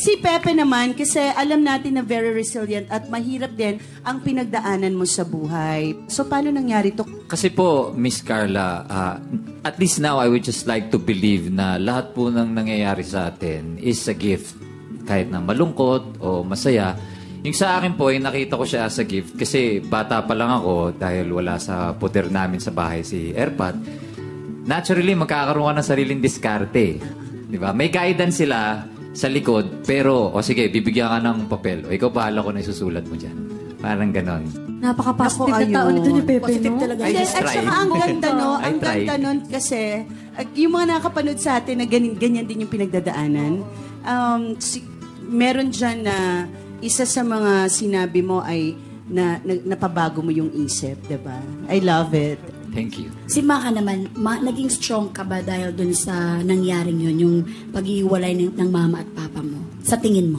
Si Pepe naman, kasi alam natin na very resilient at mahirap din ang pinagdaanan mo sa buhay. So, paano nangyari to? Kasi po, Miss Carla, at least now, I would just like to believe na lahat po ng nangyayari sa atin is a gift. Kahit na malungkot o masaya. Yung sa akin po, nakita ko siya as a gift kasi bata pa lang ako dahil wala sa puter namin sa bahay si Erpat. Naturally, magkakaroon ka ng sariling diskarte. Diba? May guidance sila sa likod, pero, sige, bibigyan ka ng papel. O ikaw bahala ko na isusulat mo dyan. Parang ganon. Napaka-positive na tao nito ni Pepe, positive no? Talaga. At saka ang ganda, no? Ang ganda nun kasi, yung mga nakapanood sa atin na ganyan din yung pinagdadaanan, meron dyan na isa sa mga sinabi mo ay napabago mo yung isip, diba? I love it. Thank you. Si Maka naman, naging strong ka ba dahil dun sa nangyaring yun, yung paghihiwalay ng mama at papa mo? Sa tingin mo?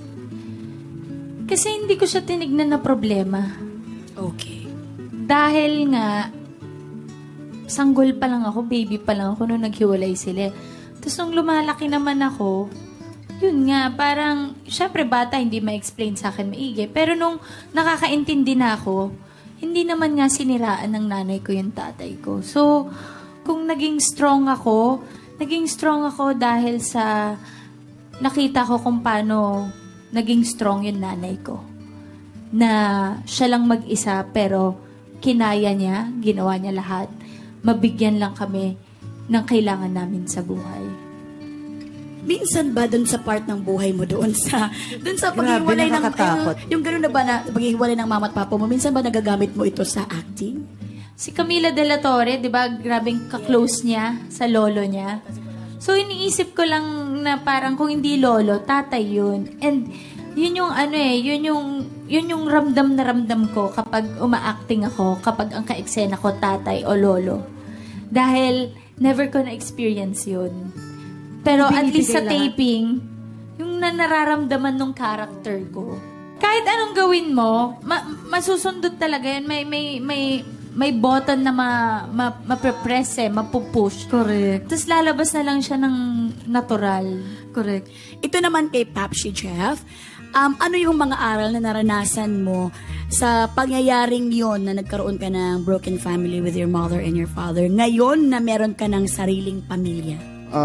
Kasi hindi ko siya tinignan na problema. Okay. Dahil nga, sanggol pa lang ako, baby pa lang ako nung naghiwalay sila. Tapos nung lumalaki naman ako, yun nga, parang, syempre bata, hindi ma-explain sa akin maigi. Pero nung nakakaintindi na ako, hindi naman nga siniraan ng nanay ko yung tatay ko. So, kung naging strong ako dahil sa nakita ko kung paano naging strong yung nanay ko. Na siya lang mag-isa pero kinaya niya, ginawa niya lahat. Mabigyan lang kami ng kailangan namin sa buhay. Minsan ba dun sa part ng buhay mo doon sa paghihiwalay ng yung gano'n na ba na paghihiwalay ng mama at papa mo, minsan ba nagagamit mo ito sa acting? Si Camila de la Torre, 'di ba, grabing ka-close niya sa lolo niya. So iniisip ko lang na parang kung hindi lolo, tatay 'yun. And yun yung yun yung ramdam na ramdam ko kapag uma-acting ako, kapag ang ka-eksena ko tatay o lolo. Dahil never ko na experience 'yun. Pero at least sa taping, yung nararamdaman ng character ko. Kahit anong gawin mo, masusundot talaga yun. May button na mape-press mapupush. Correct. Tapos lalabas na lang siya ng natural. Correct. Ito naman kay Papsi Geoff. Ano yung mga aral na naranasan mo sa pangyayaring yon na nagkaroon ka ng broken family with your mother and your father? Ngayon na meron ka ng sariling pamilya.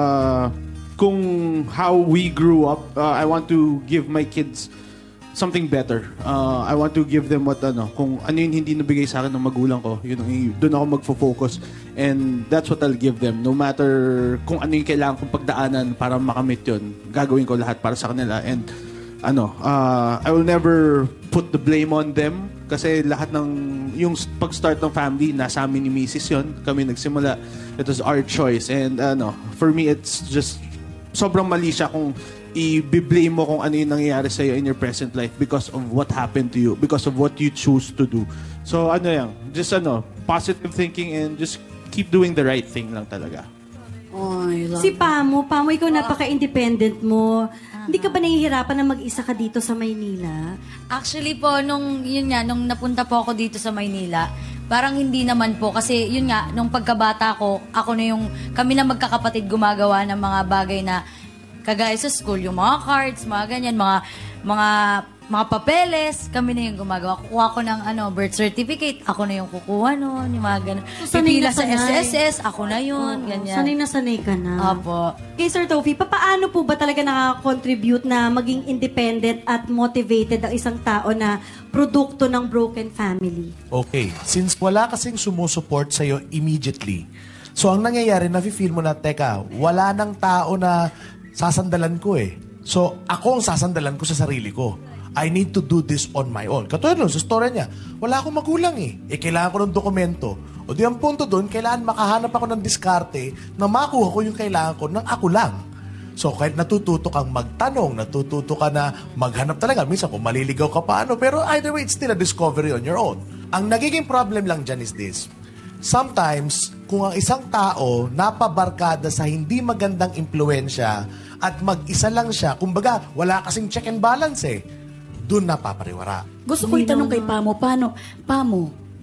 Kung how we grew up, I want to give my kids something better. I want to give them kung ano yung hindi nabigay sa akin ng magulang ko, doon ako magfo-focus. And that's what I'll give them. No matter kung ano yung kailangan kong pagdaanan para makamit yun, gagawin ko lahat para sa kanila. And I will never put the blame on them kasi lahat ng yung pag-start ng family, nasa amin ni Mrs. yun. Kami nagsimula. It was our choice. And for me, it's just sobrang mali siya kung i-blame mo kung ano yung nangyayari sa'yo in your present life because of what happened to you, because of what you choose to do. So, just positive thinking and just keep doing the right thing lang talaga. Oh, I love si Pamo, ikaw napaka-independent mo. Hindi ka ba nahihirapan na mag-isa ka dito sa Maynila? Actually po, nung napunta po ako dito sa Maynila, parang hindi naman po. Kasi yun nga, nung pagkabata ko, kami na magkakapatid gumagawa ng mga bagay na kagaya sa school, yung mga cards, mga ganyan, mga papeles, kami na yung gumagawa. Kukuha ko ng birth certificate, ako na yung kukuha nun, yung mga ganun. Pipila sa SSS, ako na yun, ganyan. Sanay na sanay ka na. Opo. Kay Sir Tofi, paano po ba talaga nakaka-contribute na maging independent at motivated ang isang tao na produkto ng broken family? Okay. Since wala kasing sumusuport sa'yo immediately, so ang nangyayari, nafe-feel mo na, teka, wala nang tao na sasandalan ko eh. So, ako ang sasandalan ko sa sarili ko. I need to do this on my own. Katulad nun, sa story niya, wala akong magulang eh. Kailangan ko ng dokumento. O di ang punto doon, kailangan makahanap ako ng diskarte na makuha ko yung kailangan ko ng ako lang. So, kahit natututo kang magtanong, natututo ka na maghanap talaga. Minsan, kung maliligaw ka paano, pero either way, it's still a discovery on your own. Ang nagiging problem lang dyan is this. Sometimes, kung ang isang tao napabarkada sa hindi magandang impluensya at mag-isa lang siya, kumbaga, wala kasing check and balance eh, doon napapariwara. Gusto ko itanong kay Pamo, Pamo,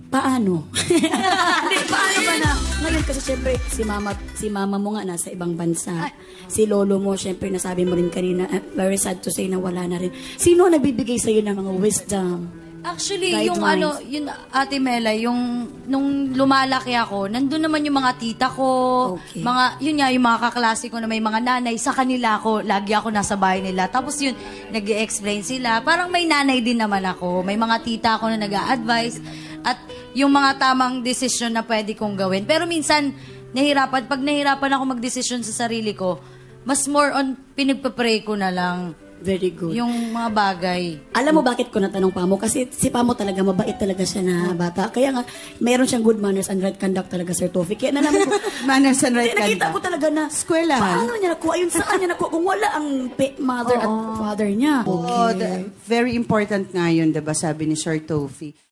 paano? Hindi, paano ba na? Ngayon kasi syempre, si mama mo nga nasa ibang bansa. Si lolo mo, syempre nasabi mo rin kanina, very sad to say na wala na rin. Sino nagbibigay sa'yo ng mga wisdom? Actually, Guidelines. yung Ate Mela, nung lumalaki ako, nandun naman yung mga tita ko, Okay. yun nga, yung mga kaklase ko na may mga nanay, sa kanila ako, lagi ako nasa bahay nila. Tapos yun, nag-i-explain sila. Parang may nanay din naman ako, may mga tita ako na nag-a-advise, at yung mga tamang desisyon na pwede kong gawin. Pero minsan, pag nahirapan ako mag-desisyon sa sarili ko, mas more on, pinagpapray ko na lang. Very good. Yung mga bagay. Alam mo bakit ko natanong Pamo? Kasi si Pamo talaga, mabait talaga siya na bata. Kaya nga, mayroon siyang good manners and right conduct talaga, Sir Tofi. Kaya nalaman ko, Manners and right nakita conduct. ko talaga na, Eskwelahan. paano niya nakuha? Ayun, saan niya nakuha? Kung wala ang mother at father niya. Oh, very important nga yun, diba, sabi ni Sir Tofi.